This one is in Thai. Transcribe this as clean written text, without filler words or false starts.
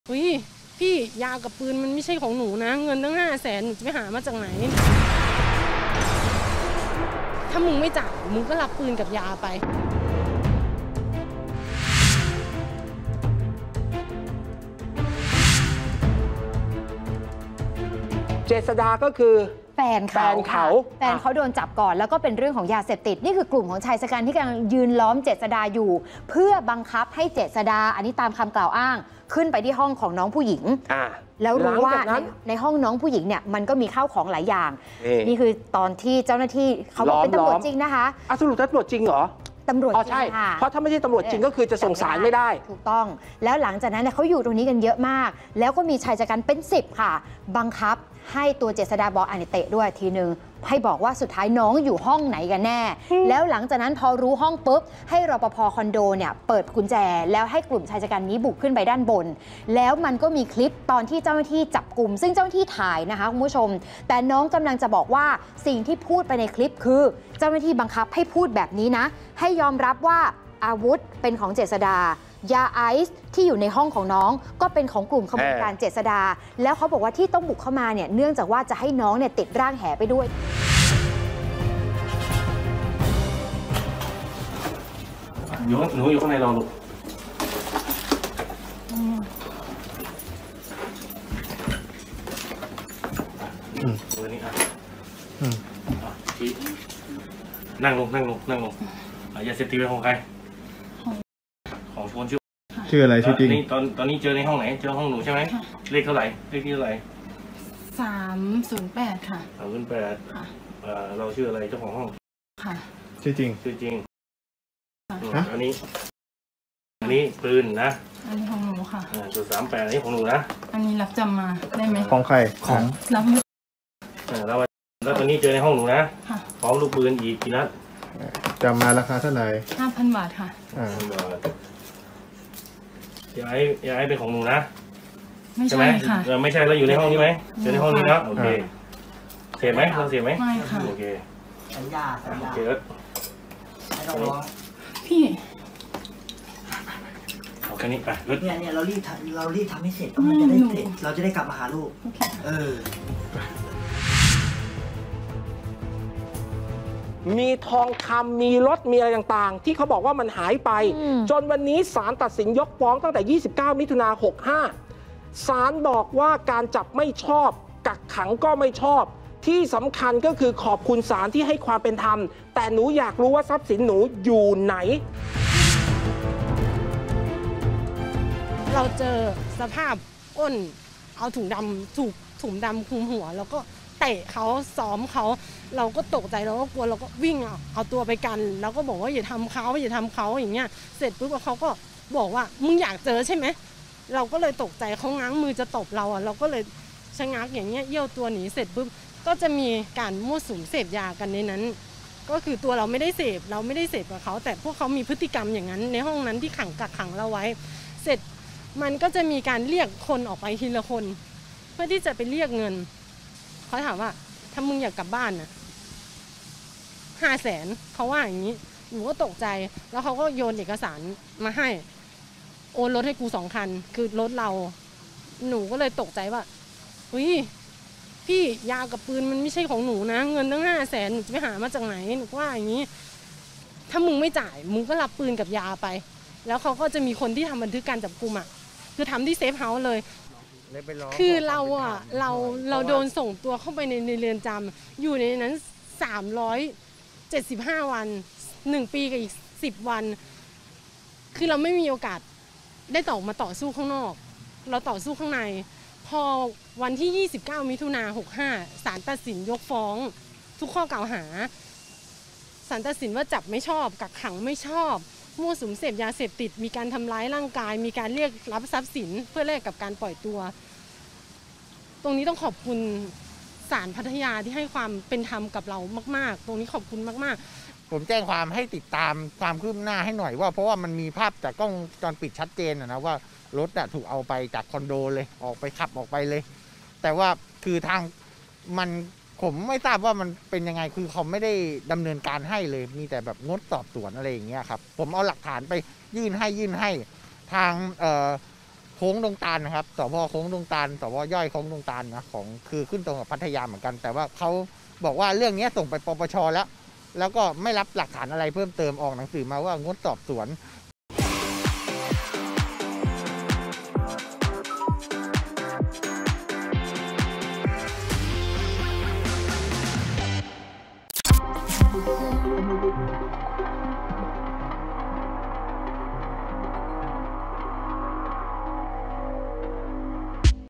พี่ยากับปืนมันไม่ใช่ของหนูนะเงินตั้ง500,000หนูจะไปหามาจากไหนถ้ามึงไม่จ่ายมึงก็รับปืนกับยาไปเจษดาก็คือแฟนเขาโดนจับก่อนแล้วก็เป็นเรื่องของยาเสพติดนี่คือกลุ่มของชายชะกันที่กำลังยืนล้อมเจษดาอยู่เพื่อบังคับให้เจษดาอันนี้ตามคำกล่าวอ้างขึ้นไปที่ห้องของน้องผู้หญิงแล้วรู้ว่าในห้องน้องผู้หญิงเนี่ยมันก็มีข้าวของหลายอย่างนี่คือตอนที่เจ้าหน้าที่เขาบอกเป็นตำรวจจริงนะคะสรุปตำรวจจริงเหรอตำรวจใช่เพราะถ้าไม่ใช่ตำรวจจริงก็คือจะส่งสารไม่ได้ถูกต้องแล้วหลังจากนั้นเขาอยู่ตรงนี้กันเยอะมากแล้วก็มีชายชะกันเป็น10ค่ะบังคับให้ตัวเจษดาบอกอันเตะด้วยทีนึงให้บอกว่าสุดท้ายน้องอยู่ห้องไหนกันแน่แล้วหลังจากนั้นพอรู้ห้องปุ๊บให้รปภ.คอนโดเนี่ยเปิดกุญแจแล้วให้กลุ่มชายชะกันนี้บุกขึ้นไปด้านบนแล้วมันก็มีคลิปตอนที่เจ้าหน้าที่จับกลุ่มซึ่งเจ้าหน้าที่ถ่ายนะคะคุณผู้ชมแต่น้องกำลังจะบอกว่าสิ่งที่พูดไปในคลิปคือเจ้าหน้าที่บังคับให้พูดแบบนี้นะให้ยอมรับว่าอาวุธเป็นของเจษดายาไอซ์ที่อยู่ในห้องของน้องก็เป็นของกลุ่มขบวนการเจษดาแล้วเขาบอกว่าที่ต้องบุกเข้ามาเนี่ยเนื่องจากว่าจะให้น้องเนี่ยติดร่างแหไปด้วยหนูอยู่ข้างในรอลูกตัวนี้นั่งลงยาเสพติดเป็นของใครของชวนชื่ออะไรชื่อจริงตอนนี้เจอในห้องไหนเจอห้องหนูใช่ไหมเลขเท่าไหร่เลขที่เท่าไหร่ 308ค่ะ 308ค่ะเราชื่ออะไรเจ้าของห้องค่ะชื่อจริงอันนี้ปืนนะอันนี้ของหนูค่ะจุด38อันนี้ของหนูนะอันนี้รับจำมาได้ไหมของใครของรับแล้วตอนนี้เจอในห้องหนูนะพร้อมลูกปืนอีกกี่นัดจำมาราคาเท่าไหร่ 5,000 บาทค่ะ 5,000 บาทยายเป็นของหนูนะไม่ใช่ค่ะไม่ใช่แล้วอยู่ในห้องนี้ไหมเจอในห้องนี้นะโอเคเสียไหมเราเสียไหมไม่ค่ะโอเคสัญญาเจอพี่เอาแค่นี้ไปเนี่ยเรารีบทำให้เสร็จมันจะได้เสร็จเราจะได้กลับมาหาลูกมีทองคำมีรถมีอะไรต่างๆที่เขาบอกว่ามันหายไปจนวันนี้ศาลตัดสินยกฟ้องตั้งแต่29 มิถุนายน 65ศาลบอกว่าการจับไม่ชอบกักขังก็ไม่ชอบที่สำคัญก็คือขอบคุณศาลที่ให้ความเป็นธรรมแต่หนูอยากรู้ว่าทรัพย์สินหนูอยู่ไหนเราเจอสภาพอ้นเอาถุงดำคลุมหัวแล้วก็เตะเขาซ้อมเขาเราก็ตกใจเราก็กลัวเราก็วิ่งเอาตัวไปกันแล้วก็บอกว่าอย่าทำเขาอย่างเงี้ยเสร็จปุ๊บเขาก็บอกว่ามึงอยากเจอใช่ไหมเราก็เลยตกใจเขาง้างมือจะตบเราเราก็เลยชะงักอย่างเงี้ยเยี่ยวตัวหนีเสร็จปุ๊บก็จะมีการมั่วสุมเสพยากันในนั้นก็คือตัวเราไม่ได้เสพกับเขาแต่พวกเขามีพฤติกรรมอย่างนั้นในห้องนั้นที่กักขังเราไว้เสร็จมันก็จะมีการเรียกคนออกไปทีละคนเพื่อที่จะไปเรียกเงินเขาถามว่าถ้ามึงอยากกลับบ้านน่ะ500,000เขาว่าอย่างนี้หนูก็ตกใจแล้วเขาก็โยนเอกสารมาให้โอนรถให้กู2 คันคือรถเราหนูก็เลยตกใจว่าพี่ยากับปืนมันไม่ใช่ของหนูนะเงินตั้ง500,000หนูจะไปหามาจากไหนหนูว่าอย่างนี้ถ้ามึงไม่จ่ายมึงก็รับปืนกับยาไปแล้วเขาก็จะมีคนที่ทำบันทึกการจับกุมคือทำที่เซฟเฮาส์เลยคือเราโดนส่งตัวเข้าไปในเรือนจำอยู่ในนั้น375 วัน1 ปีกับอีก10 วันคือเราไม่มีโอกาสได้มาต่อสู้ข้างนอกเราต่อสู้ข้างในพอวันที่29 มิถุนายน 65ศาลตัดสินยกฟ้องทุกข้อกล่าวหาศาลตัดสินว่าจับไม่ชอบกักขังไม่ชอบมั่วสุมเสพยาเสพติดมีการทำร้ายร่างกายมีการเรียกรับทรัพย์สินเพื่อแลกกับการปล่อยตัวตรงนี้ต้องขอบคุณศาลพัทยาที่ให้ความเป็นธรรมกับเรามากๆตรงนี้ขอบคุณมากๆผมแจ้งความให้ติดตามความคืบหน้าให้หน่อยว่าเพราะว่ามันมีภาพจากกล้องวงจรปิดชัดเจนนะว่ารถถูกเอาไปจากคอนโดเลยออกไปขับออกไปเลยแต่ว่าคือทางผมไม่ทราบว่ามันเป็นยังไงคือเขาไม่ได้ดำเนินการให้เลยมีแต่แบบงดสอบสวนอะไรอย่างเงี้ยครับผมเอาหลักฐานไปยื่นให้ทางผโค้งดงตาลนะครับสพโค้งดงตาลสพย่อยโค้งดงตาลนะของคือขึ้นตรงกับพัทยาเหมือนกัน แต่ว่าเขาบอกว่าเรื่องนี้ส่งไปปปชแล้วก็ไม่รับหลักฐานอะไรเพิ่มเติมออกหนังสือมาว่างดสอบสวน